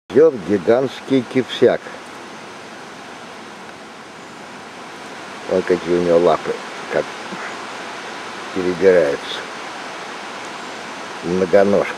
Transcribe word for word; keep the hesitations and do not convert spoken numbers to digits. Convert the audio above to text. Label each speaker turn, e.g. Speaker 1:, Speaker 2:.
Speaker 1: Идет гигантский кипсяк. Вот какие у него лапы, как перебираются. Многоножка.